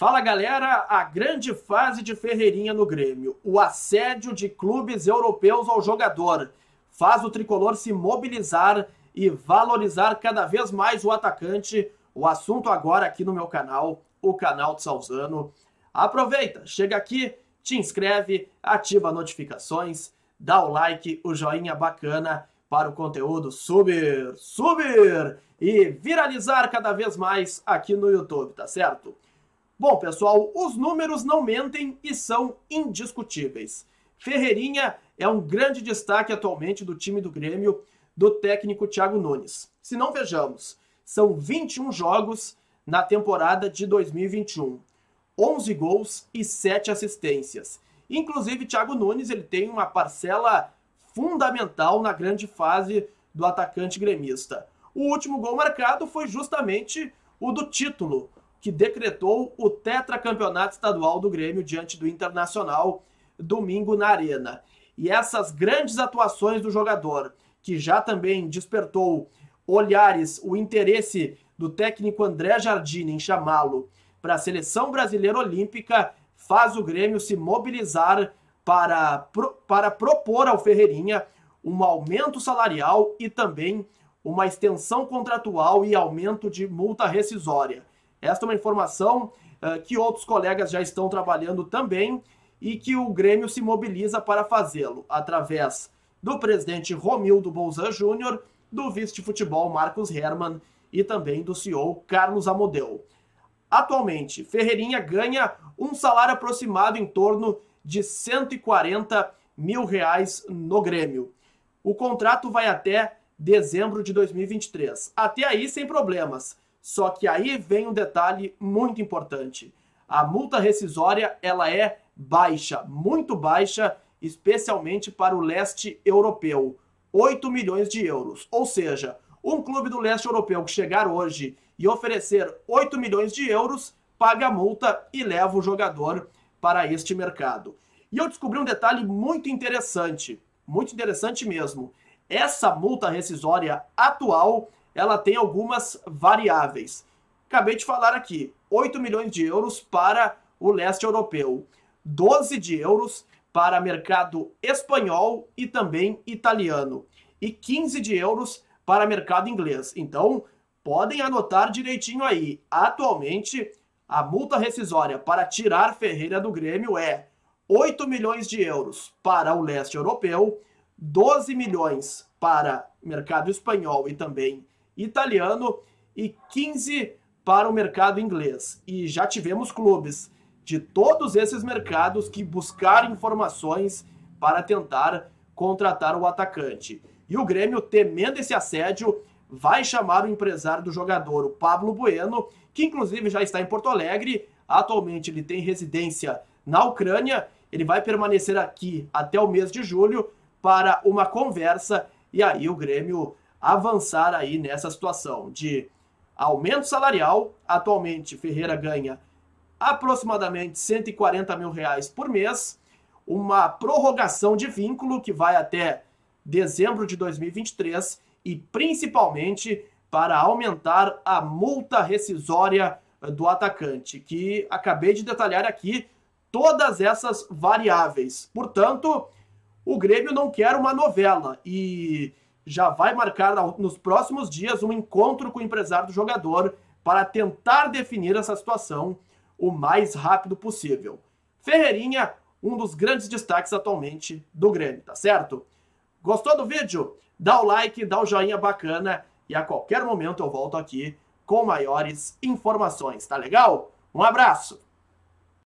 Fala galera, a grande fase de Ferreirinha no Grêmio, o assédio de clubes europeus ao jogador, faz o tricolor se mobilizar e valorizar cada vez mais o atacante. O assunto agora aqui no meu canal, o canal de Salzano. Aproveita, chega aqui, te inscreve, ativa notificações, dá o like, o joinha bacana para o conteúdo subir e viralizar cada vez mais aqui no YouTube, tá certo? Bom, pessoal, os números não mentem e são indiscutíveis. Ferreirinha é um grande destaque atualmente do time do Grêmio, do técnico Thiago Nunes. Se não vejamos, são 21 jogos na temporada de 2021, 11 gols e 7 assistências. Inclusive, Thiago Nunes ele tem uma parcela fundamental na grande fase do atacante gremista. O último gol marcado foi justamente o do título, que decretou o tetracampeonato estadual do Grêmio diante do Internacional, domingo na Arena. E essas grandes atuações do jogador, que já também despertou olhares, o interesse do técnico André Jardine em chamá-lo para a Seleção Brasileira Olímpica, faz o Grêmio se mobilizar para propor ao Ferreirinha um aumento salarial e também uma extensão contratual e aumento de multa rescisória. Esta é uma informação que outros colegas já estão trabalhando também e que o Grêmio se mobiliza para fazê-lo, através do presidente Romildo Bolzan Júnior, do vice de futebol Marcos Hermann e também do CEO Carlos Amodeu. Atualmente, Ferreirinha ganha um salário aproximado em torno de R$140 mil no Grêmio. O contrato vai até dezembro de 2023. Até aí sem problemas. Só que aí vem um detalhe muito importante. A multa rescisória ela é baixa, muito baixa, especialmente para o leste europeu. 8 milhões de euros. Ou seja, um clube do leste europeu que chegar hoje e oferecer 8 milhões de euros, paga a multa e leva o jogador para este mercado. E eu descobri um detalhe muito interessante mesmo. Essa multa rescisória atual, ela tem algumas variáveis. Acabei de falar aqui, 8 milhões de euros para o leste europeu, 12 de euros para mercado espanhol e também italiano, e 15 de euros para mercado inglês. Então, podem anotar direitinho aí. Atualmente, a multa rescisória para tirar Ferreira do Grêmio é 8 milhões de euros para o leste europeu, 12 milhões para mercado espanhol e também italiano e 15 para o mercado inglês. E já tivemos clubes de todos esses mercados que buscaram informações para tentar contratar o atacante. E o Grêmio, temendo esse assédio, vai chamar o empresário do jogador, o Pablo Bueno, que inclusive já está em Porto Alegre. Atualmente ele tem residência na Ucrânia. Ele vai permanecer aqui até o mês de julho para uma conversa e aí o Grêmio avançar aí nessa situação de aumento salarial. Atualmente Ferreira ganha aproximadamente R$140 mil por mês, uma prorrogação de vínculo que vai até dezembro de 2023 e principalmente para aumentar a multa rescisória do atacante, que acabei de detalhar aqui todas essas variáveis. Portanto, o Grêmio não quer uma novela e já vai marcar nos próximos dias um encontro com o empresário do jogador para tentar definir essa situação o mais rápido possível. Ferreirinha, um dos grandes destaques atualmente do Grêmio, tá certo? Gostou do vídeo? Dá o like, dá o joinha bacana e a qualquer momento eu volto aqui com maiores informações, tá legal? Um abraço!